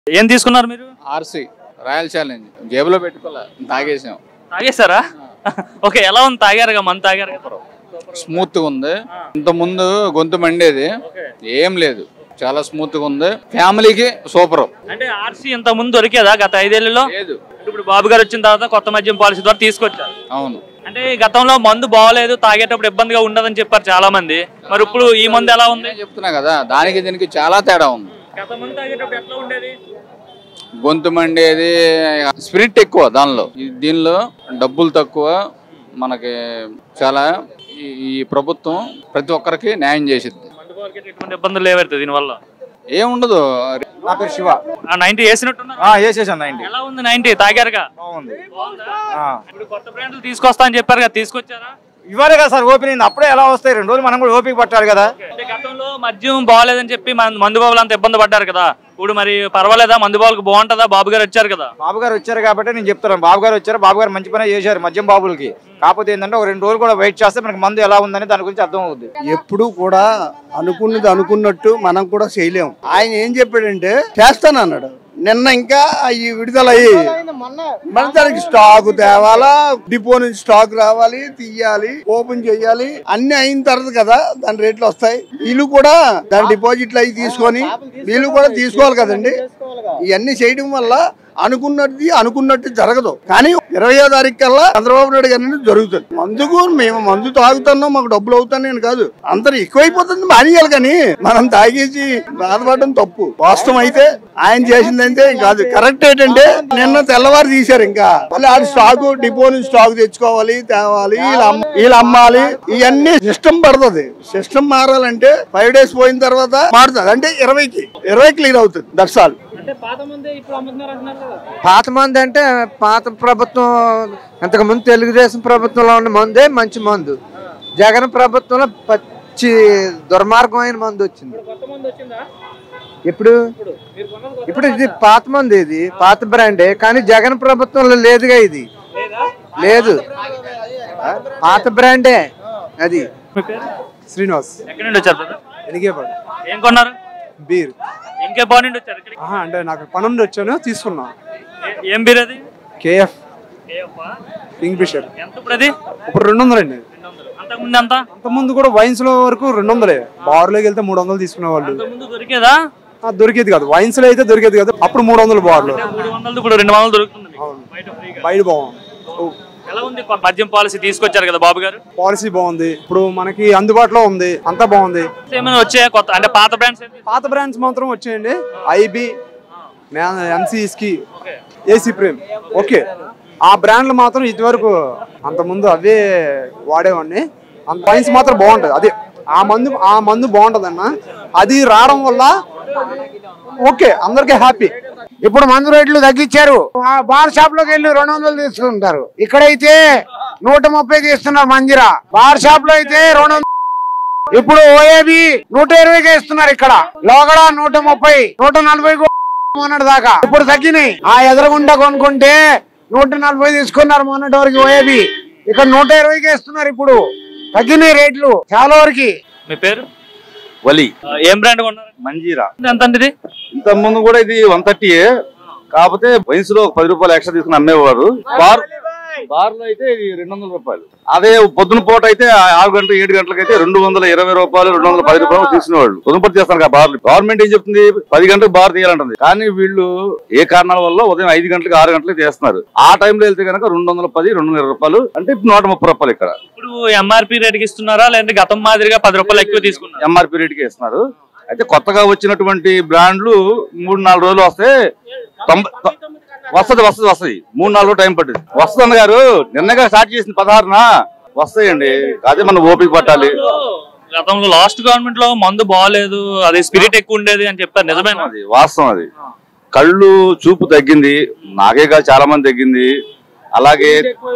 ఏం తీసుకున్నారు మీరు? ఆర్సీ రాయల్ ఛాలెంజ్ జేబులో పెట్టుకోలే తాగేసాం. తాగేశారా? ఓకే, ఎలా ఉంది? తాగారుగా, మందు తాగారు. స్మూత్ గా ఉంది. ఇంత ముందు గొంతు మండేది, ఏం లేదు, చాలా స్మూత్ గా ఉంది. ఫ్యామిలీకి సూపర్. అంటే ఆర్సీ ఇంత ముందు దొరికేదా గత 5 ఏళ్లలో? లేదు. ఇప్పుడు బాబు గారు వచ్చిన తర్వాత కొత్త మద్యం పాలసీ ద్వారా తీసుకొచ్చారు. అవును. అంటే గతంలో మందు బాగలేదు, తాగేటప్పుడు ఇబ్బందిగా ఉండదని చెప్పారు చాలా మంది. మరి ఇప్పుడు ఈ మందు ఎలా ఉంది? చెప్తున్నా కదా, దానికి దీనికి చాలా తేడా ఉంది. గత మందు తాగేటప్పుడు ఎట్లా ఉండేది? గొంతు మండేది, స్పిరిట్ ఎక్కువ దానిలో. దీనిలో డబ్బులు తక్కువ. మనకి చాలా ఈ ప్రభుత్వం ప్రతి ఒక్కరికి న్యాయం చేసిద్ది. ఎటువంటి ఇబ్బందులు లేవైతే దీనివల్ల ఏముండదు. నా పేరు శివ. 90 వేసినట్టున్నారు. వేసేసాను 90. ఎలా ఉంది 90? తాగారుగా? బాగుంది. ఇప్పుడు కొత్త బ్రాండ్లు తీసుకొస్తా అని చెప్పారు కదా, తీసుకొచ్చారా? ఇవ్వాలి కదా సార్, ఓపెనింగ్ అప్పుడే ఎలా వస్తాయి? 2 రోజులు మనం కూడా ఓపిక పట్టాలి కదా. అంటే గతంలో మద్యం బాగలేదని చెప్పి మందు బాబులు అంత ఇబ్బంది పడ్డారు కదా, ఇప్పుడు మరి పర్వాలేదా? మందు బాబులకు బాగుంటుందా? బాబు గారు వచ్చారు కదా. బాబు గారు వచ్చారు కాబట్టి నేను చెప్తాను, బాబు గారు వచ్చారు, బాబు గారు మంచి పని చేశారు మద్యం బాబులకి. కాకపోతే ఏంటంటే ఒక 2 రోజులు కూడా వెయిట్ చేస్తే మనకి మందు ఎలా ఉందని దాని గురించి అర్థం అవుతుంది. ఎప్పుడు కూడా అనుకున్నది అనుకున్నట్టు మనం కూడా చేయలేము. ఆయన ఏం చెప్పాడంటే చేస్తానన్నాడు. నిన్న ఇంకా అవి విడుదలయ్యి మన దానికి స్టాక్ తేవాలా, డిపో నుంచి స్టాక్ రావాలి, తీయాలి, ఓపెన్ చేయాలి, అన్ని అయిన తర్వాత కదా దాని రేట్లు వస్తాయి. వీళ్ళు కూడా దాని డిపాజిట్లు అవి తీసుకొని వీళ్ళు కూడా తీసుకోవాలి కదండి. ఇవన్నీ చేయడం వల్ల అనుకున్నట్టు జరగదు. కానీ 20వ తారీఖు కల్లా చంద్రబాబు నాయుడు గారి జరుగుతుంది. మందుకు మేము మందు తాగుతున్నాం, మాకు డబ్బులు అవుతానని కాదు, అందరు ఎక్కువైపోతుంది మానేయాలి. కానీ మనం తాగేసి బాధపడడం తప్పు. వాస్తవం అయితే ఆయన చేసిందంటే కాదు. కరెక్ట్ ఏంటంటే నిన్న తెల్లవారు తీశారు. ఇంకా మళ్ళీ ఆ స్టాక్ డిపో నుంచి స్టాక్ తెచ్చుకోవాలి, తేవాలి, వీళ్ళు అమ్మాలి. ఇవన్నీ సిస్టమ్ పడుతుంది. సిస్టమ్ మారాలంటే 5 days పోయిన తర్వాత మారుతుంది. అంటే 20 క్లియర్ అవుతుంది. That's all. పాత మందు అంటే పాత ప్రభుత్వం, ఇంతకుముందు తెలుగుదేశం ప్రభుత్వంలో ఉన్న మందే మంచి మందు. జగన్ ప్రభుత్వంలో పచ్చి దుర్మార్గమైన మందు వచ్చింది. ఇప్పుడు ఇది పాత మంది, ఇది పాత బ్రాండే. కానీ జగన్ ప్రభుత్వంలో లేదుగా, ఇది లేదు, పాత బ్రాండే అది. శ్రీనివాస్. ఎక్కడి నుండి వచ్చారు? ఎనిగేపాడు. ఏం కొన్నారు? బీర్. ఇంకే బాగా నుండి వచ్చారు? అంటే నాకు పని నుండి వచ్చాను, తీసుకున్నా. ఏం బీర్ అది? KF Kingfisher. ఎంత ఇప్పుడు అది? ఇప్పుడు 200 అండి. అంతకుముందు ఎంత? అంతకుముందు కూడా వైన్స్ లో వరకు 200. బార్లోకి వెళ్తే 300 తీసుకునేవాళ్ళు. దొరికేదా? దొరికేది కాదు, వైన్స్ లో అయితే దొరికేది కాదు. అప్పుడు 300 బార్లు. 300 ఇప్పుడు 200 దొరుకుతుంది. బయట బాగుంది. ఎలా ఉంది మద్యం పాలసీ తీసుకొచ్చారు కదా బాబు గారు? పాలసీ బాగుంది, ఇప్పుడు మనకి అందుబాటులో ఉంది, అంతా బాగుంది. ఏమైనా వచ్చాయా కొత్త? అంటే పాత బ్రాండ్స్? పాత బ్రాండ్స్ మాత్రం వచ్చాయండి. ఐబి, ఎంసీఎస్కి, ఏసీ ప్రేమ్. ఓకే, ఆ బ్రాండ్లు మాత్రం ఇదివరకు అంత ముందు అవే వాడేవాడిని. అంత వైన్స్ మాత్రం బాగుంటది. అదే ఆ మందు బాగుంటది అన్న. అది రావడం వల్ల ఓకే, అందరికీ హ్యాపీ. ఇప్పుడు మందు రేట్లు తగ్గించారు. బార్ షాప్ లోకి వెళ్ళి 200 తీసుకుంటారు. ఇక్కడైతే 130 తీస్తున్నారు మంజిరా. బార్ షాప్ లో అయితే 200. ఇప్పుడు ఓఏబి 120 ఇస్తున్నారు. ఇక్కడ లోగడ 130, 140 మొన్నటి దాకా. ఇప్పుడు తగ్గినాయి. ఆ ఎదురుగుండా కొనుక్కుంటే 140 తీసుకున్నారు మొన్నటి వరకు ఓఏబి. ఇక్కడ 120 ఇస్తున్నారు. ఇప్పుడు తగ్గినాయి రేట్లు చాలా వరకు. మీ పేరు? వలి. ఏం బ్రాండ్ కొన్నారు? మంజీరా. ఎంత అండి ఇది? ఇంత ముందు కూడా ఇది 130. కాకపోతే వైన్స్ లో 10 రూపాయలు ఎక్స్ట్రా తీసుకుని అమ్మేవారు. బార్ లో అయితే ఇది 200 రూపాయలు. అదే పొద్దున పూట అయితే 6 గంటలు 7 గంటలకు అయితే 220 రూపాయలు 210 రూపాయలు తీసుకునేవాళ్ళు. పొద్దుపూట చేస్తారు కదా బార్లు. గవర్నమెంట్ ఏం చెప్తుంది, 10 గంటలకు బార్ తీయాలంటుంది. కానీ వీళ్ళు ఏ కారణాల వల్ల ఉదయం 5 గంటలకు 6 గంటలకు చేస్తున్నారు. ఆ టైంలో వెళ్తే కనుక 210, 220 రూపాయలు, అంటే ఇప్పుడు 130 రూపాయలు. ఇక్కడ ఇప్పుడు ఎంఆర్పీ రేట్కి ఇస్తున్నారా, లేదంటే గతం మాదిరిగా 10 రూపాయలు ఎక్కువ తీసుకున్నారు? ఎంఆర్పీ రేట్కి ఇస్తున్నారు. అయితే కొత్తగా వచ్చినటువంటి బ్రాండ్లు 3-4 రోజులు వస్తే వస్తది 3-4 రోజులు టైం పట్టింది. వస్తుంది గారు, నిన్నగా స్టార్ట్ చేసింది 16న వస్తాయండి. అదే మనం ఓపిక పట్టాలి. గతంలో లాస్ట్ గవర్నమెంట్ లో మందు బాగాలేదు, అది స్పిరిట్ ఎక్కువ ఉండేది అని చెప్పారు. నిజమేనా? అది వాస్తవం. అది కళ్ళు చూపు తగ్గింది, నాకే కాదు చాలా మంది తగ్గింది. అలాగే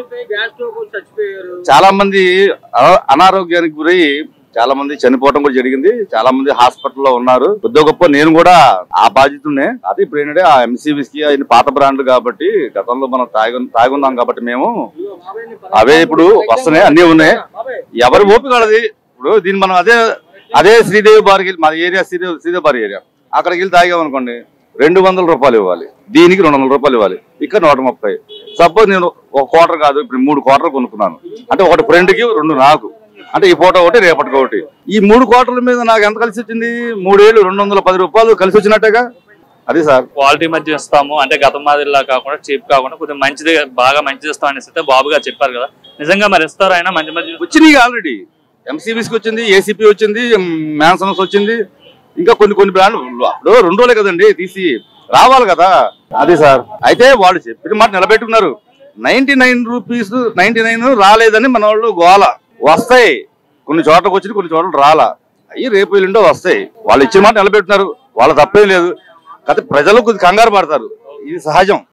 చాలా మంది అనారోగ్యానికి గురై చాలా మంది చనిపోవడం కూడా జరిగింది. చాలా మంది హాస్పిటల్లో ఉన్నారు. కొద్ది గొప్ప నేను కూడా ఆ బాధ్యతనే. అదే ఇప్పుడు ఏంటంటే ఆ ఎంసీబీస్కి ఆయన పాత బ్రాండ్లు కాబట్టి గతంలో మనం తాగున్నాం కాబట్టి మేము అవే ఇప్పుడు వస్తున్నాయి, అన్ని ఉన్నాయి. ఎవరి ఓపికలది. ఇప్పుడు దీన్ని మనం అదే శ్రీదేవి బార్కి, మా ఏరియా శ్రీదేవి బార్ ఏరియా, అక్కడికి వెళ్ళి తాగామనుకోండి 200 రూపాయలు ఇవ్వాలి, దీనికి 200 రూపాయలు ఇవ్వాలి, ఇక్కడ 130. సపోజ్ నేను ఒక క్వార్టర్ కాదు, ఇప్పుడు 3 క్వార్టర్ కొనుక్కున్నాను అంటే, ఒకటి ఫ్రెండ్కి 2 నాకు, అంటే ఈ పూట ఒకటి రేపటికి ఒకటి. ఈ 3 క్వార్టర్ల మీద నాకు ఎంత కలిసి వచ్చింది? 3 ఏళ్ళు 210 రూపాయలు కలిసి వచ్చినట్టుగా. అది సార్ క్వాలిటీ మధ్య ఇస్తాము అంటే గత మాదిరిలా కాకుండా చీప్ కాకుండా కొంచెం మంచిది, బాగా మంచిది ఇస్తాం అనేసి అయితే బాబు గారు చెప్పారు కదా, నిజంగా మరి ఇస్తారు ఆయన? మంచి మధ్య వచ్చినాయి ఆల్రెడీ, ఎంసీబీస్కి వచ్చింది, ఏసీపీ వచ్చింది, మ్యాన్సన్స్ వచ్చింది, ఇంకా కొన్ని బ్రాండ్లు అప్పుడు 2 రోజులే కదండి తీసి రావాలి కదా. అది సార్ అయితే వాళ్ళు చెప్పిన మాట నిలబెట్టుకున్నారు. 99 రూపీస్ 99 రాలేదని మన వాళ్ళు గోల. వస్తాయి, కొన్ని చోట్లకు వచ్చి కొన్ని చోట్ల రాలా, అవి రేపు ఎల్లుండో వస్తాయి. వాళ్ళు ఇచ్చిన మాట నిలబెట్టున్నారు, వాళ్ళ తప్పేం లేదు. కాకపోతే ప్రజలు కొద్దిగా కంగారు పడతారు, ఇది సహజం.